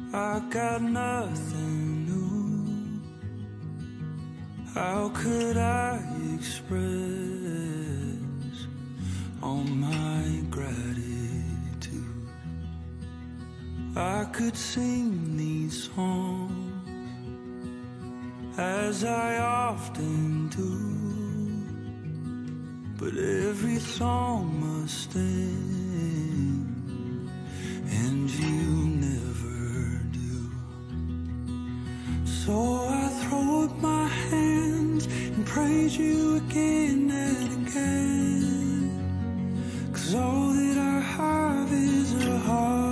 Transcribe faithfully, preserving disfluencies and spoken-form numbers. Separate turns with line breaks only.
I got nothing new. How could I express all my gratitude? I could sing these songs as I often do, but every song must end, and you never do. So I throw up my hands and praise you again and again, 'cause all that I have is a heart